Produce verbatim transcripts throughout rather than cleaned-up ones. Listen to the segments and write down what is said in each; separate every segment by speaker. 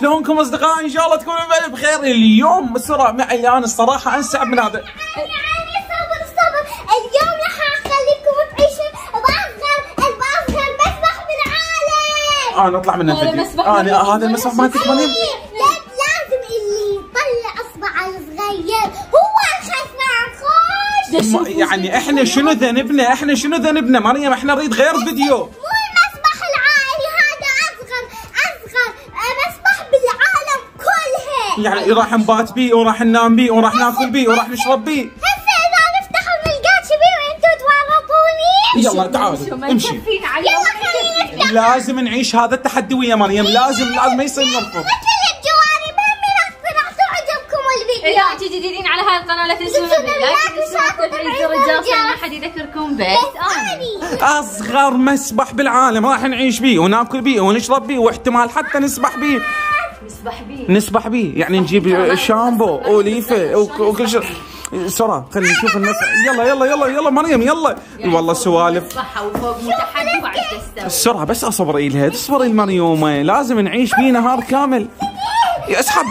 Speaker 1: شلونكم اصدقائي؟ ان شاء الله تكونوا بخير. اليوم بسرعه معي انا الصراحه انسحب من هذا.
Speaker 2: صبر صبر، اليوم راح اخليكم تعيشون باصغر باصغر مسبح بالعالم.
Speaker 1: انا اطلع من الفيديو. انا هذا المسبح مالتك مريم.
Speaker 2: لازم اللي يطلع اصبعه الصغير هو الخايف ما نخش.
Speaker 1: يعني احنا شنو ذنبنا؟ احنا شنو ذنبنا مريم؟ احنا نريد غير فيديو. يعني راح نبات بيه وراح ننام بيه وراح ناكل بيه وراح نشرب بيه.
Speaker 2: هسه اذا نفتح الملقات شبيه وانتم تورطوني.
Speaker 1: يلا تعالوا امشي.
Speaker 2: يلا خلينا نفتح.
Speaker 1: لازم نعيش هذا التحدي ويا مريم، لازم لازم ما يصير نرفض.
Speaker 2: مثل الجواري مهما اقتنعتوا عجبكم الفيديو.
Speaker 3: اذا انتم جديدين على هاي القناه لا تنسون اللايك وتفعيل زر الجرس عشان ما حد يذكركم بس اني.
Speaker 1: اصغر مسبح بالعالم راح نعيش بيه وناكل بيه ونشرب بيه واحتمال حتى نسبح بيه.
Speaker 3: نسبح بيه
Speaker 1: نسبح بيه يعني نجيب شامبو وليفه وكل شيء. سرعة خلينا نشوف الناس. يلا يلا يلا يلا مريم يلا.
Speaker 3: يعني
Speaker 1: والله سوالف.
Speaker 3: وفوق متحدي وبعد تستوي.
Speaker 1: السرعة بس اصبري لها، اصبري المريومة، لازم نعيش بيه نهار كامل. اسحب.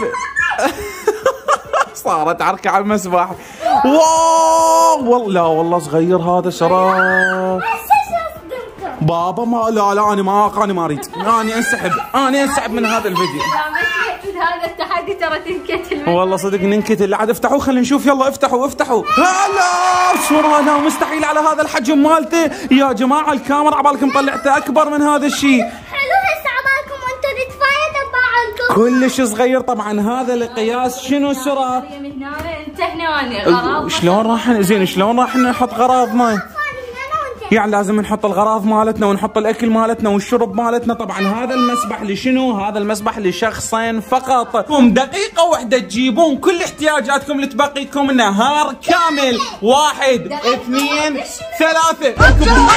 Speaker 1: صارت عركة على المسبح. واو والله لا والله صغير هذا سرعة. بابا ما لا لا انا ما انا ما اريد، انا انسحب، انا انسحب من هذا الفيديو.
Speaker 3: هذا التحدي ترى تنكتل.
Speaker 1: والله صدق ننكتل. عاد افتحوا خلينا نشوف. يلا افتحوا افتحوا. هلا شو هذا؟ مستحيل على هذا الحجم مالته يا جماعه. الكاميرا عبالكم طلعته اكبر من هذا الشيء.
Speaker 2: حلو هسه عبالكم وانتم تتفايدوا بعضكم.
Speaker 1: كلش صغير طبعا. هذا القياس شنو سرعه؟
Speaker 3: من هنا انت هنا غراض.
Speaker 1: شلون راح زين شلون راح نحط غراضنا؟ يعني لازم نحط الغراض مالتنا ونحط الاكل مالتنا والشرب مالتنا. طبعا هذا المسبح لشنو؟ هذا المسبح لشخصين فقط. كم دقيقة واحدة تجيبون كل احتياجاتكم اللي تبقيكم نهار كامل. واحد اثنين ثلاثة.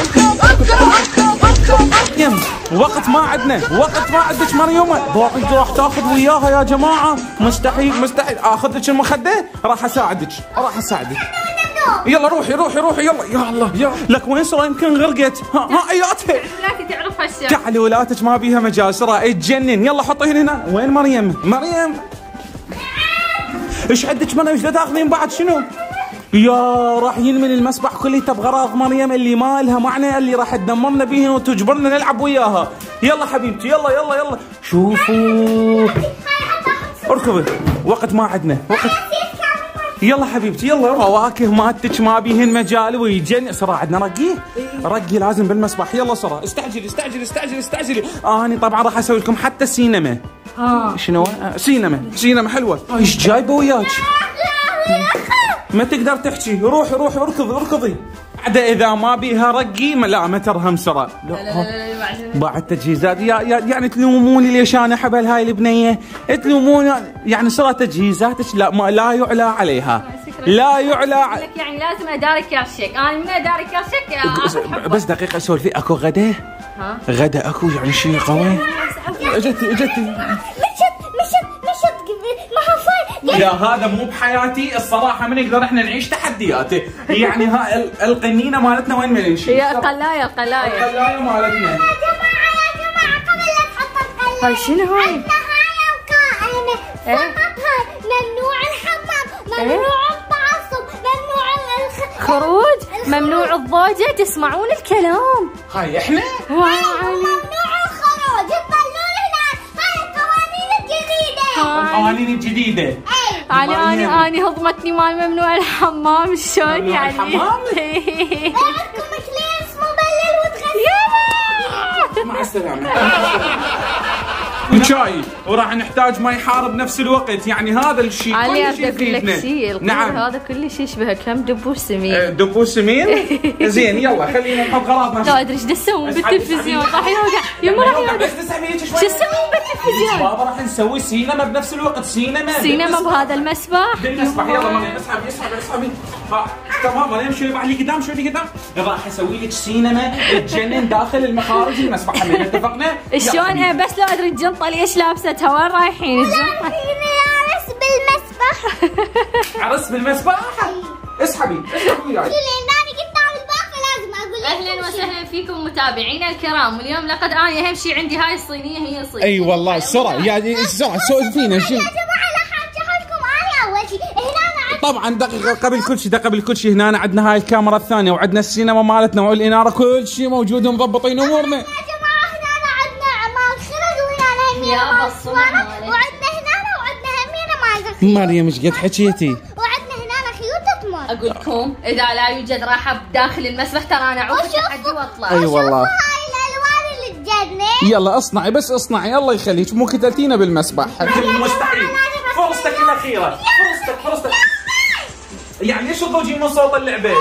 Speaker 1: مريم وقت ما عندنا، وقت ما عندك مريومة. باقي راح تاخذ وياها يا جماعة. مستحيل مستحيل. اخذ لك المخدة؟ راح اساعدك راح اساعدك. يلا روحي روحي روحي يلا. يا الله يا لك وين سرى؟ يمكن غرقت. ها ها اياتها.
Speaker 3: ولاتي تعرف هالشيء.
Speaker 1: تعالي ولاتك ما بيها مجال سرى تجنن. يلا حطيهن هنا. وين مريم؟ مريم ايش عندك مريم؟ ايش تاخذين بعد شنو؟ يا راح ينمل المسبح كله بغراض مريم اللي ما لها معنى، اللي راح تدمرنا بيهن وتجبرنا نلعب وياها. يلا حبيبتي يلا يلا يلا. شوفوا اركضي وقت ما عندنا وقت. يلا حبيبتي يلا. فواكه مالتك ما بيهن مجال ويجن. سرى عندنا رقيه رقي لازم بالمسبح. يلا سرى استعجلي استعجلي استعجلي استعجلي. آه انا طبعا راح اسوي لكم حتى سينما.
Speaker 3: اه
Speaker 1: شنو؟ آه سينما سينما حلوه. ايش جايبه وياك؟ ما تقدر تحكي. روحي روحي اركضي اركضي. عدا اذا ما بيها رقي ما لا ما ترهم سرى.
Speaker 3: لا لا لا لا
Speaker 1: بعد تجهيزات. يا يعني تلوموني ليش انا احبل هاي البنيه؟ تلوموني يعني سرى تجهيزاتك لا ما لا يعلى عليها. لا يعلى ع...
Speaker 3: لك يعني لازم اداري كرشك. انا من اداري كرشك
Speaker 1: بس دقيقه اسولف فيه. اكو غدا؟
Speaker 3: ها
Speaker 1: غدا اكو يعني شيء قوي. اجتي اجتي
Speaker 2: مشت مشت مشت ما صار.
Speaker 1: لا هذا مو بحياتي الصراحه. ما نقدر احنا نعيش تحدياته. يعني ها القنينه مالتنا وين ما نمشي؟
Speaker 3: هي القلايه القلايه
Speaker 1: القلايه مالتنا.
Speaker 2: يا جماعه يا جماعه قبل لا تحط القلايه.
Speaker 3: هاي شنو هاي؟
Speaker 2: النهايه وقائمه فقط. هاي ممنوع الحمام، ممنوع التعصب، ممنوع الخ...
Speaker 3: خروج، ممنوع الضوجه. تسمعون الكلام.
Speaker 1: هاي احنا؟
Speaker 2: ممنوع الخروج. تطلعون هنا. هاي القوانين الجديده.
Speaker 1: القوانين الجديده.
Speaker 3: انا انا انا هضمتني مال ممنوع الحمام. شلون يعني؟
Speaker 1: الحمام؟
Speaker 2: عندكم كلينس مبلل وتغسل.
Speaker 1: مع السلامه. وشاي وراح نحتاج ماء حار بنفس الوقت. يعني هذا الشيء كل شيء يفيدنا.
Speaker 3: نعم هذا كل شيء يشبه كم دبوس سمين.
Speaker 1: دبوس سمين. زين يلا خلينا نحط غراضنا.
Speaker 3: لا ادري ايش يسوون بالتلفزيون. راح يوقع يما راح يوقع.
Speaker 1: بس تسحبي هيك شوي.
Speaker 3: شو يسوون بالتلفزيون؟
Speaker 1: بابا راح نسوي سينما بنفس الوقت. سينما
Speaker 3: سينما بهذا المسبح.
Speaker 1: بالمسبح. يلا مريم اسحبي اسحبي اسحبي. تمام مريم شوي بعد لي قدام شوي لي قدام. راح اسوي لك سينما تجنن داخل المخارج المسبح. اتفقنا؟
Speaker 3: شلون بس لو ادري الجنطه ليش لابستها؟ وين رايحين الجنطه؟
Speaker 2: عرس بالمسبح.
Speaker 1: عرس بالمسبح. اسحبي اسحبي وياي.
Speaker 2: لان انا قدام الباب فلازم اقول لك.
Speaker 3: اهلا وسهلا فيكم متابعينا الكرام، واليوم لقد اني اهم شيء عندي هاي الصينيه هي صينيه.
Speaker 1: اي والله السرعه يعني السرعه سولفينا شو.
Speaker 2: يا جماعه راح احكي لكم انا اول شيء هنا أنا
Speaker 1: طبعا دقيقه قبل كل شيء، قبل كل شيء هنا عندنا هاي الكاميرا الثانيه وعندنا السينما مالتنا والاناره، كل شيء موجود ومضبطين امورنا.
Speaker 2: يا جماعه هنا عندنا عمال خرز وهنا همينه مال صوانه، وعندنا هنا وعندنا همينه مال
Speaker 1: مريم ايش قد حكيتي؟
Speaker 2: وعندنا هنا خيوط تمر.
Speaker 3: اقول لكم اذا لا يوجد راحه داخل المسبح ترى انا اعوق التحدي واطلع.
Speaker 1: اي والله.
Speaker 2: هاي الالوان اللي تجنن.
Speaker 1: يلا اصنعي بس اصنعي الله يخليك، مو كتلتينا بالمسبح. مستحيل. فرصتك الاخيره، فرصتك فرصتك. يعني ليش تضوجي من صوت اللعبه؟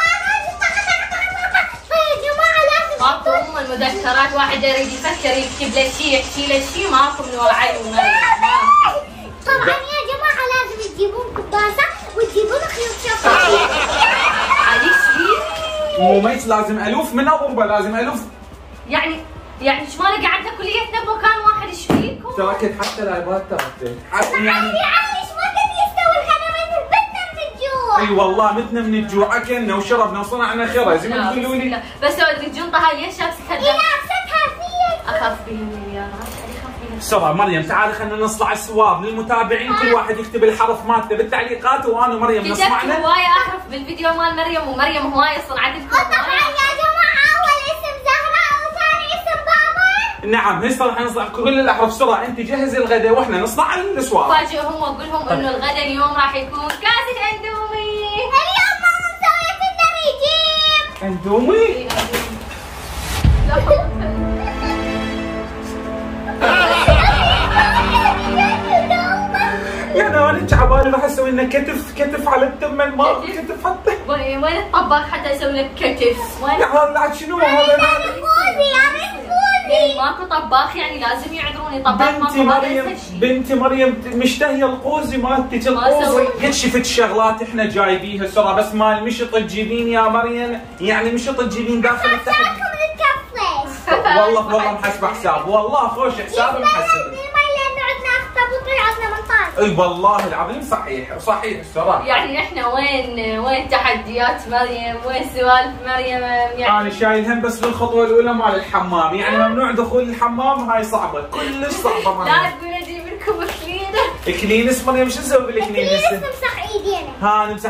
Speaker 3: ماكو ام المذكرات، واحد يريد يفكر يكتب له شيء يحكي له شيء ماكو من ورا عين ومريم.
Speaker 2: طبعا يا جماعه لازم تجيبون كباسه وتجيبون خيوط شفاف.
Speaker 3: علي شيء؟
Speaker 1: مو ميت لازم الوف من اضربه، لازم الوف.
Speaker 3: يعني يعني ايش مالك قاعده كليتنا بمكان واحد ايش فيكم؟
Speaker 1: تركت حتى لايبات تركت. يعني
Speaker 2: عايش ما كان يستوي الخدمات بتنا من الجوع.
Speaker 1: اي والله متنا من الجوع، اكلنا وشربنا وصنعنا خرز.
Speaker 3: لا،
Speaker 1: يقولوا لي
Speaker 3: بس لو الجنطه هاي ليش لابستها؟
Speaker 2: هي لابستها فيك.
Speaker 3: اخاف بهم يا راسي، اخاف بهم.
Speaker 1: بسرعة مريم تعالي خلينا نصنع السواب للمتابعين، كل واحد يكتب الحرف مالته بالتعليقات وانا ومريم
Speaker 3: كتبت
Speaker 1: نصنعنا.
Speaker 3: هواية احرف بالفيديو مال مريم، ومريم هواية صنعت لكم.
Speaker 2: طبعا يا جماعه اول اسم زهراء وثاني اسم بابا.
Speaker 1: نعم هسه راح نصنع كل الاحرف. بسرعة انت جهزي الغداء واحنا نصنع السواب.
Speaker 3: فاجئهم واقول لهم انه الغدا اليوم راح يكون كاسة اندومي.
Speaker 2: اليوم ماما مسويت لنا ريجيم.
Speaker 1: اندومي؟
Speaker 3: لا حول.
Speaker 1: يعني انا تعبان راح اسوي لنا كتف كتف على التمن ما كتف حتى.
Speaker 3: وين الطباخ حتى يسوي لك كتف؟ وين؟
Speaker 1: يا هذا شنو هذا؟
Speaker 2: فوزي يا فوزي.
Speaker 3: ماكو طباخ يعني لازم يعذروني، طباخ
Speaker 1: بنتي
Speaker 3: ماكو
Speaker 1: مريم بنتي مريم مشتهيه القوزي مالتك. القوزي قد شفت شغلات احنا جايبيها سرعه، بس مال مشط تجيبين يا مريم، يعني مشط تجيبين داخل التحدي. والله والله محسب حساب، والله خوش حساب محسب. اي والله العظيم صحيح صحيح الصراحه.
Speaker 3: يعني احنا وين وين تحديات مريم، وين سوالف مريم يعني.
Speaker 1: انا شايل هم بس للخطوه الاولى مال الحمام، يعني ممنوع دخول الحمام، هاي صعبه كلش صعبه.
Speaker 3: لا تقول اجيب لكم كلينه.
Speaker 1: كلينس مريم شو نسوي بالكلينس؟
Speaker 2: نمسح ايدينا.
Speaker 1: ها نمسح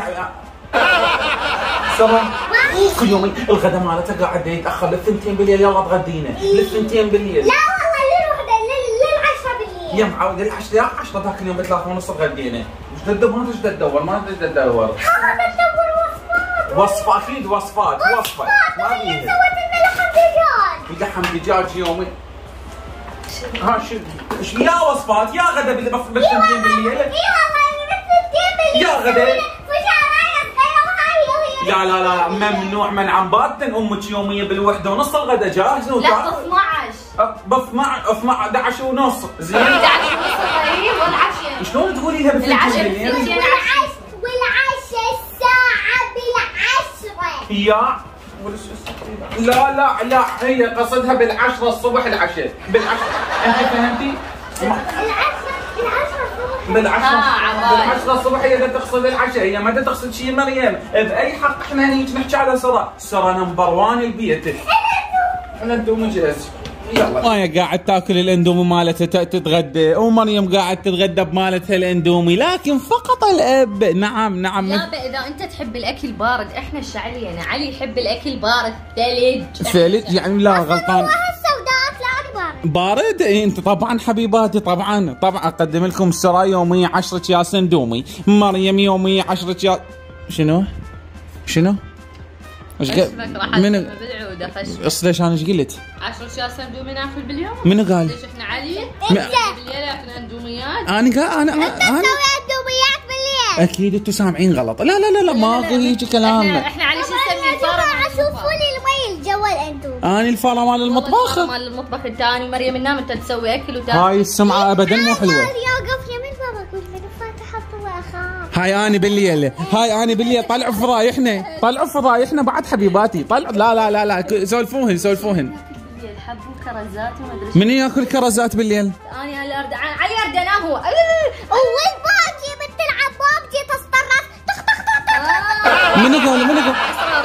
Speaker 1: سوا كل يوم الغداء مالته قاعد يتاخر للثنتين بالليل. يلا تغدينا للثنتين بالليل.
Speaker 2: لا والله للوحده للعشرة بالليل.
Speaker 1: يا معود العشرة يا عشرة ذاك اليوم بثلاثة ونص غدينا. ايش تدور ما ايش تدور ما ايش تدور.
Speaker 2: ها بدور وصفات.
Speaker 1: وصفة اكيد وصفات وصفة ما
Speaker 2: مريم
Speaker 1: بيها.
Speaker 2: سوت لنا لحم دجاج.
Speaker 1: لحم دجاج يومي. ها شو شو يا وصفات يا غدا بالثنتين بالليل.
Speaker 2: اي والله بالثنتين بالليل.
Speaker 1: يا غدا. لا لا لا ممنوع منعا باتا. امك يوميه بالوحده ونص الغدا جاهز.
Speaker 3: لا ب اثنعش.
Speaker 1: ب اثنعش اثنعش ونص زين.
Speaker 3: اثنعش ونص طيب والعشاء.
Speaker 1: شلون تقولي لها بالعشاء
Speaker 2: والعشاء والعشاء الساعة بالعشرة.
Speaker 1: يا لا لا لا هي قصدها بالعشرة الصبح العشاء بالعشرة. انت فهمتي؟
Speaker 2: العشرة العشرة الصبح.
Speaker 1: بالعشرة
Speaker 3: آه
Speaker 1: بالعشرة الصبح هي بدها تقصد العشاء، هي ما بدها تقصد شيء مريم. باي حق احنا هنيك نحكي على سرى سرى نمبر وان البيت. الاندومي جاهز. يلا مايا قاعد تاكل الاندومي مالتها تتغدى، ومريم قاعد تتغدى بمالتها الاندومي، لكن فقط الاب. نعم نعم.
Speaker 3: يابا اذا انت تحب الاكل بارد احنا ايش علي انا؟ علي يحب الاكل بارد ثلج.
Speaker 1: ثلج يعني لا غلطان. بارد. إيه انت طبعا حبيباتي طبعا طبعا اقدم لكم سرى يوميه عشرة اكياس اندومي، مريم يوميه عشرة اكياس. شنو؟ شنو؟ ايش قلت؟
Speaker 3: منو؟ بالعوده خش.
Speaker 1: اصل ليش انا ايش قلت؟
Speaker 3: عشرة اكياس اندومي ناكل باليوم؟
Speaker 1: منو قال؟
Speaker 3: ليش احنا علي؟
Speaker 2: انت
Speaker 3: بالليل ياكل اندوميات؟
Speaker 1: انا قال انا
Speaker 2: انت تسوي اندوميات بالليل.
Speaker 1: اكيد انتم سامعين غلط. لا لا لا لا ماكو هيك كلام.
Speaker 3: احنا علي شو نسمي
Speaker 2: يا جماعة شوفوا لي المي الجو الاندومي.
Speaker 1: انا الفاره مال المطبخ.
Speaker 3: مال المطبخ الثاني. مريم النام انت تسوي اكل وتاكل.
Speaker 1: هاي السمعه ابدا مو حلوه.
Speaker 2: يوقف يمين بابا كل من فاتحه اخاف.
Speaker 1: هاي اني بالليل هاي اني بالليل طلعوا فضايحنا طلعوا فضايحنا بعد حبيباتي طلعوا. لا لا لا لا سولفوهن سولفوهن.
Speaker 3: حبوا كرزات وما ادري
Speaker 1: من ياكل كرزات بالليل؟
Speaker 3: انا علي ارد علي ارد انام هو.
Speaker 2: والباجي بتلعب بابجي تصطرف طخ طخ طخ.
Speaker 1: منو قال منو قال؟
Speaker 3: اسرار البيوت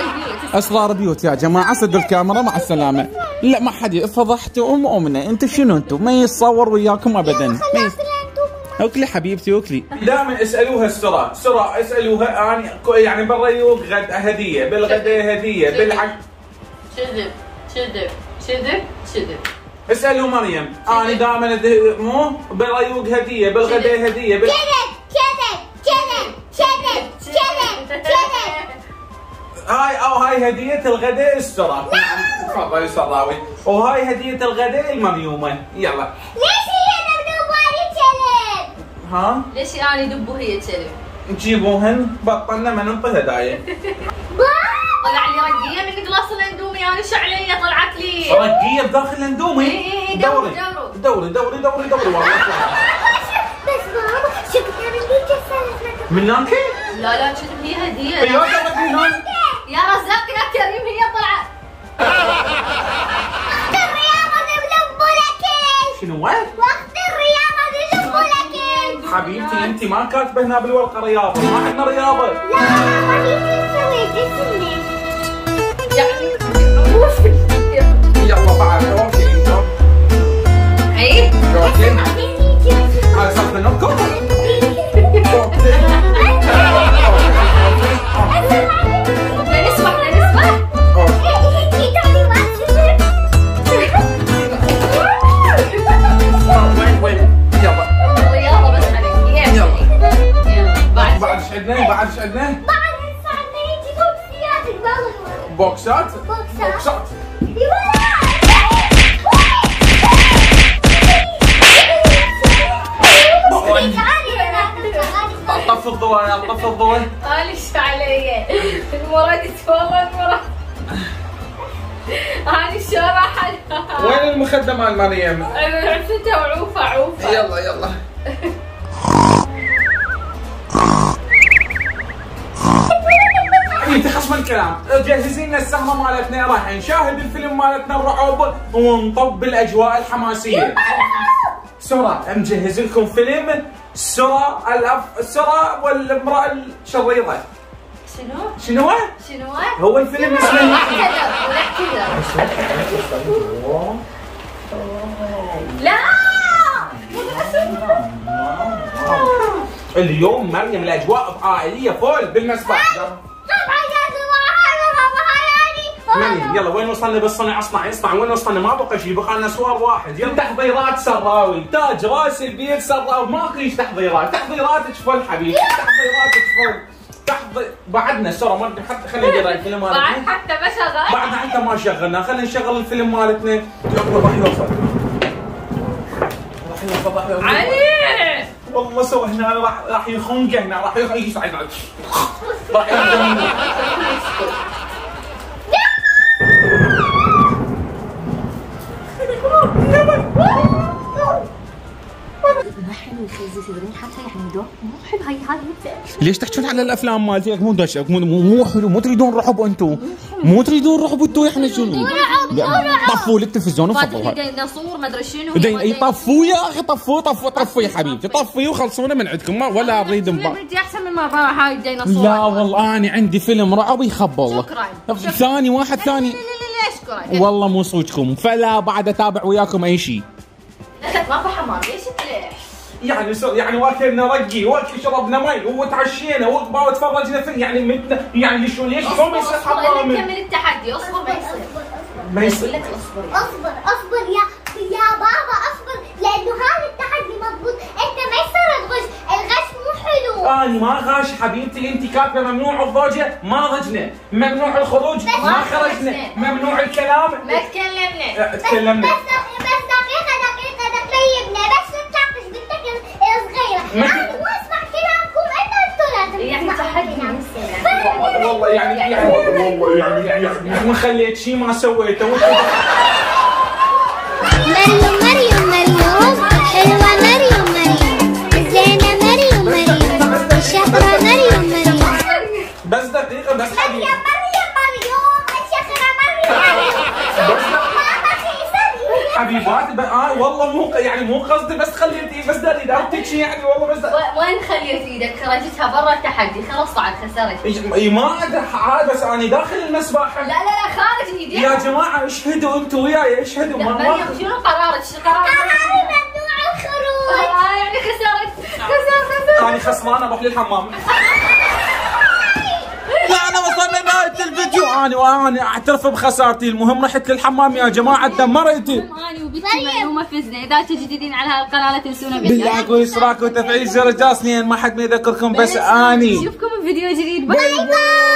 Speaker 1: اسرار بيوت يا جماعه. سد الكاميرا مع السلامه. لا ما حد فضحتوا ام امنا. انتم شنو انتم؟ ما يتصور وياكم ابدا. ما يص... اكلي حبيبتي اكلي. دائما اسالوها السرى سرى اسالوها اني يعني بالريوق غد هديه بالغداء هديه بالعش.
Speaker 3: كذب كذب كذب كذب.
Speaker 1: اسالوا مريم انا دائما مو بالريوق هديه بالغداء هديه بال...
Speaker 2: كذب كذب كذب كذب كذب كذب.
Speaker 1: هاي او هاي هديه الغداء السرى. تفضلي سراوي. وهاي هديه الغداء المريومه. يلا.
Speaker 2: ليش هي دبدوب وهي كلب؟
Speaker 1: ها؟
Speaker 3: ليش انا دب وهي كلب؟
Speaker 1: نجيبوهن بطلنا ما ننطي هدايا.
Speaker 3: طلع لي رقيه من قلاص الاندومي. انا ايش علي طلعت لي؟
Speaker 1: رقيه بداخل الاندومي؟
Speaker 3: اي اي
Speaker 1: دوري
Speaker 3: دوري
Speaker 1: دوري دوري دوري والله.
Speaker 2: بس بابا شفتها من ذيك السنه.
Speaker 1: من نانكي؟
Speaker 3: لا لا شوف هي هديه.
Speaker 1: يا رزاق
Speaker 3: يا رزاق يا كريم هي طلعت.
Speaker 2: وقت الرياضه دبدوب لك.
Speaker 1: شنو؟
Speaker 2: وقت الرياضه دبدوب لك.
Speaker 1: حبيبتي انت ما كاتبه هنا بالورقه رياضه. ما عندنا رياضه.
Speaker 2: لا ما هي تسوي جسمي.
Speaker 1: يلا بعد اوكي انتم.
Speaker 3: اي
Speaker 1: اوكي هاي صف منكم.
Speaker 3: لنسمح لنسمح.
Speaker 1: وين وين يلا.
Speaker 3: الرياضه بس عليك.
Speaker 1: يلا.
Speaker 3: يلا بعد
Speaker 1: بعد ايش عندنا؟ بعد ايش عندنا؟
Speaker 2: بعد هسه عندنا يجي بوكسيات البلغ.
Speaker 1: بوكسات؟
Speaker 2: بوكسات.
Speaker 1: بوكسات. طف الضوء يا طف الضوء.
Speaker 3: انا ايش علي؟ المراد والله المراد. انا الشرح.
Speaker 1: وين المخدة مال مريم؟
Speaker 3: عفتها وعوفه عوفه.
Speaker 1: يلا يلا. انت خصم الكلام. جهزي لنا السهرة مالتنا راح نشاهد الفيلم مالتنا الرعب ونطب الاجواء الحماسية. سرى مجهز لكم فيلم سرى الأف... سرى والامرأة الشريرة.
Speaker 3: شنو؟
Speaker 1: شنو؟
Speaker 3: شنو؟
Speaker 1: هو الفيلم اسمه
Speaker 3: الاعتذر لا
Speaker 1: اليوم مريم الاجواء عائلية فول بالمسبح. مريم يلا وين وصلنا بالصنع؟ اصنع اصنع وين وصلنا؟ ما بقى شيء بقى لنا سوار واحد. يلا تحضيرات سراوي تاج راس البيت سراوي ماكو تحضيرات. تحضيراتك فل حبيبي. تحضيراتك فل. تحضير بعدنا سرى ما حتى خلينا نقرا الفيلم مالتنا.
Speaker 3: بعد حتى ما شغل.
Speaker 1: بعد حتى ما شغلنا خلينا نشغل الفيلم مالتنا. يلا راح يوصل. راح يوصل راح يوصل.
Speaker 3: علي
Speaker 1: والله سوى هنا راح راح يخنقه هنا راح يصعد راح يخنقه.
Speaker 3: ما حلو يخزي تدرين حتى يعني دو مو حلو. هاي هاي
Speaker 1: ليش تحكون على الافلام مالتك؟ مو دش مو مو حلو. مو تريدون رعب انتم؟ مو تريدون رعب انتم؟ احنا شنو؟ طفوا لي التلفزيون وفضلوا.
Speaker 3: ديناصور ما ادري شنو.
Speaker 1: اي طفوا يا اخي طفوا طفوا طفوا يا حبيبتي طفوا وخلصونا من عندكم ما ولا اريد نبا.
Speaker 3: بدي احسن من ما راح هاي الديناصور.
Speaker 1: لا والله انا عندي فيلم رعب يخبل.
Speaker 3: شكرا.
Speaker 1: ثاني واحد ثاني.
Speaker 3: ليش
Speaker 1: والله مو صوتكم فلا بعد اتابع وياكم اي شيء.
Speaker 3: ما في حمام ليش ليش؟
Speaker 1: يعني يعني واكلنا رقي واكل شربنا مي وتعشينا وباو تفرجنا فيلم يعني متنا يعني شو ليش شلون ما يصير حمام؟
Speaker 3: نكمل التحدي. اصبر ما يصير.
Speaker 1: ما يصير.
Speaker 3: لك اصبر
Speaker 2: اصبر اصبر يا يا بابا اصبر لانه هذا التحدي مضبوط. انت ما يصير تغش. الغش مو حلو.
Speaker 1: انا ما غاش حبيبتي. انت كاتبه ممنوع الضوجه ما ضجنا. ممنوع الخروج ما خرجنا. ممنوع الكلام
Speaker 3: ما تكلمنا.
Speaker 1: تكلمنا.
Speaker 2: بس بس دقيقه دقيقه دقيقه بس تناقش بنتك الصغيره. انا مو اسمع كلامكم. انتوا انتوا لازم
Speaker 3: يعني تحدي
Speaker 1: والله يعني يعني والله يعني يعني ما خليت شيء ما سويته.
Speaker 2: مريم مريم مريم حلوة مريم مريم زينة مريم مريم الشهرة مريم مريم.
Speaker 1: بس دقيقة بس حبيبي.
Speaker 2: مريم مريم مريم الشهرة مريم.
Speaker 1: حبيباتي ب... آه والله مو يعني مو قصدي، بس خليتي بس داري دارتك يعني والله بس
Speaker 3: وين خليت ايدك؟ خرجتها برا التحدي، خلاص صعد خسرت.
Speaker 1: اي ما عاد بس انا داخل المسبحه.
Speaker 3: لا لا لا خارج ايدك
Speaker 1: يا جماعه اشهدوا انتم وياي، اشهدوا.
Speaker 3: لا مريم شنو قرارك؟ شنو قرارك؟
Speaker 2: ممنوع الخروج.
Speaker 3: اه يعني خسرت خسرت خسرت.
Speaker 1: انا خسران اروح للحمام. لا انا وصلنا نهايه الفيديو، انا وانا اعترف بخسارتي. المهم رحت للحمام يا جماعه دمرتي.
Speaker 3: انا وبنتي ملومه فزنا. اذا انتم جديدين على هالقناه لا تنسونا
Speaker 1: بالله قولوا اشتراك وتفعيل زر الجرس، ما حد ما يذكركم بس اني.
Speaker 3: نشوفكم بفيديو جديد. باي باي.